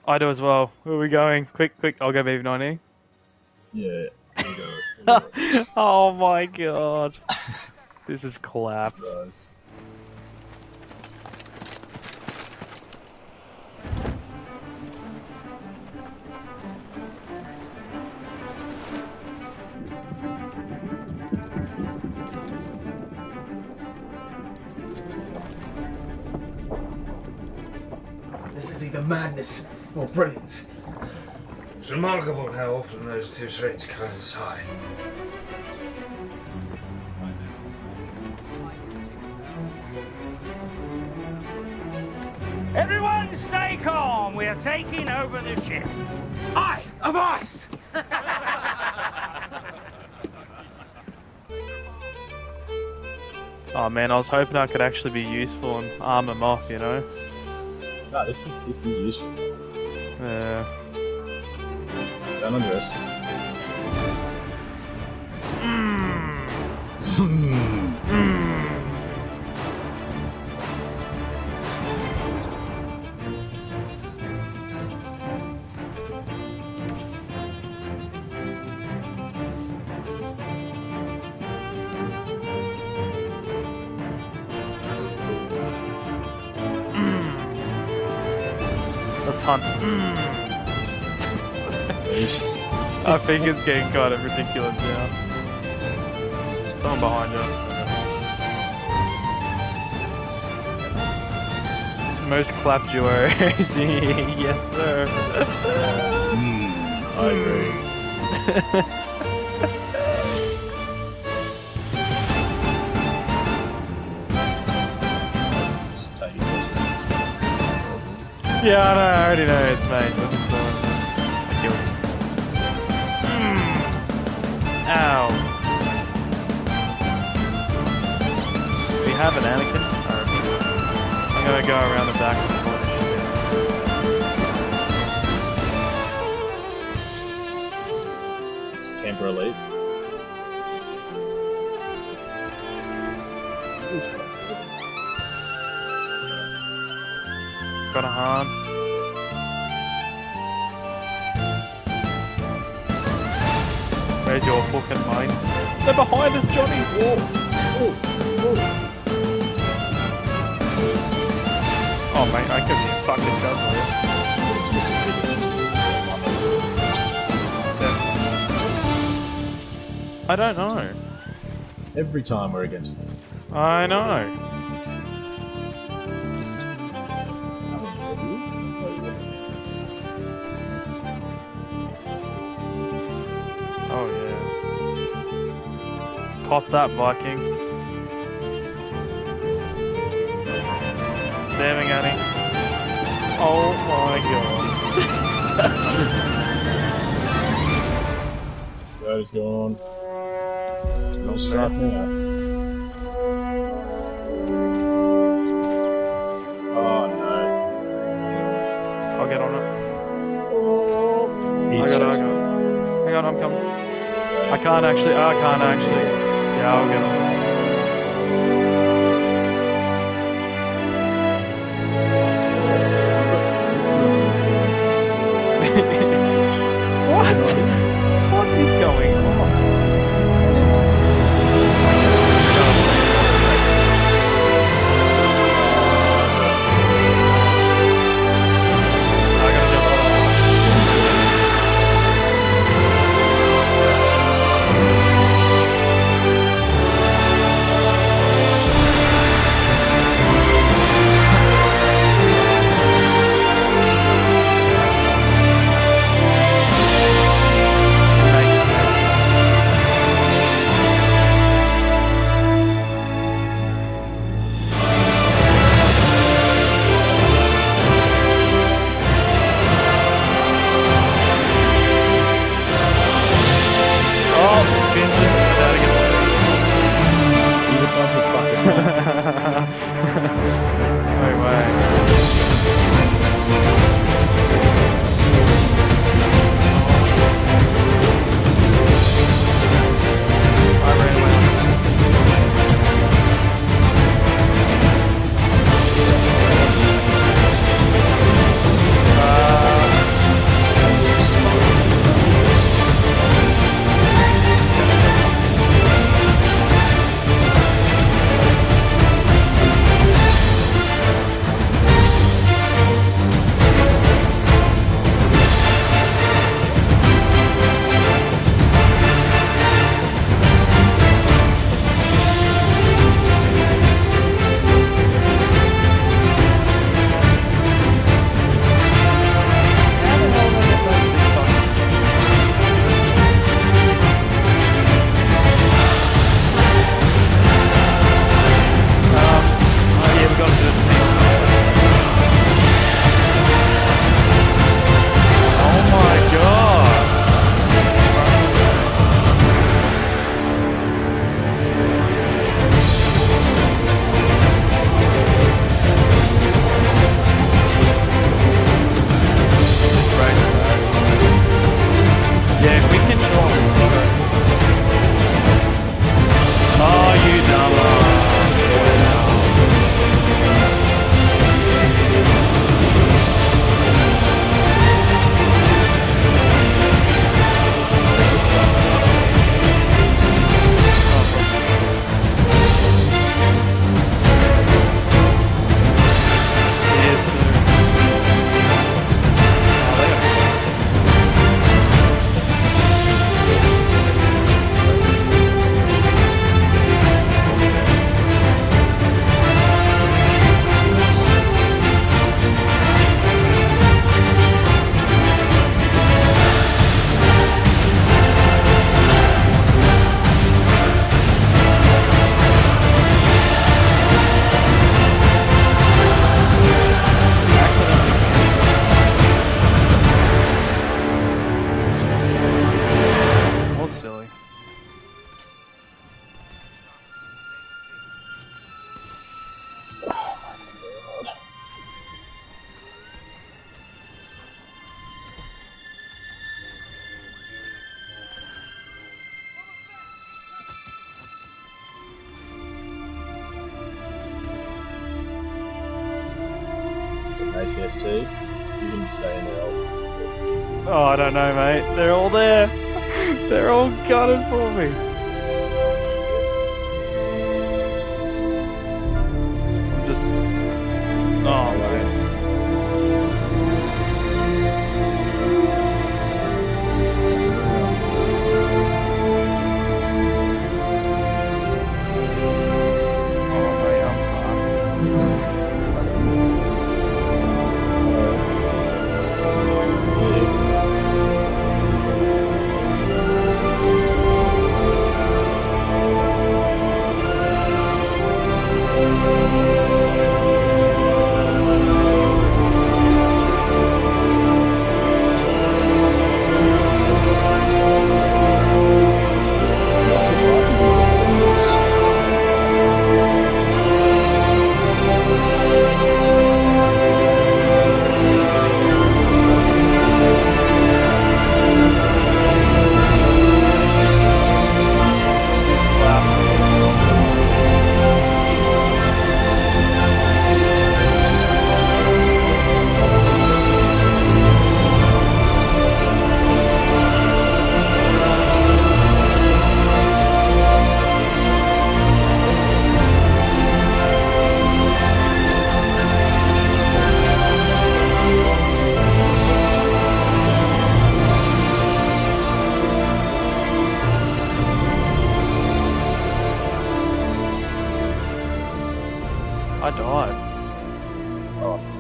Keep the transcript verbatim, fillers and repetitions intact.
I do as well. Where are we going? Quick, quick, I'll go B ninety. Yeah, we'll go. We'll go. Oh my god. This is collapse. Nice. This is either madness or brilliance. It's remarkable how often those two traits coincide. Everyone stay calm. We are taking over the ship. I am us! Oh man, I was hoping I could actually be useful and arm them off, you know? No, this is this is useful. Yeah. Don't underestimate. Mm. Mm. Hunt. Mm. I think it's getting kind of ridiculous now. Someone behind you. Most clap duo. Yes, sir. Mm, I agree. Just take it easy. Yeah, I know, I already know it's mate. Let's just go. I killed him. Mm. Ow. Do we have an Anakin? Or I'm gonna go around the back of the It's Tamper Elite. Got a Han. Where's your fucking mine? They're behind us, Johnny! Whoa! Oh, oh mate, I could be fucking done with It's missing it. I don't know. Every time we're against them. I know. Oh yeah. Pop that Viking. Staring at him. Oh my god. Guy's gone. No strike now. Oh no. I'll get on it. He's I got it, I chasing. got it. Hang on, I'm coming. I can't actually, I can't actually. Yeah, I'll get on it. What? What is going on? I gotta jump on. T S T. You can stay in there. I'll- Oh, I don't know, mate. They're all there. They're all gunning for me. I'm just... Oh, mate. Oh, mate, I'm fucked. I died. Oh,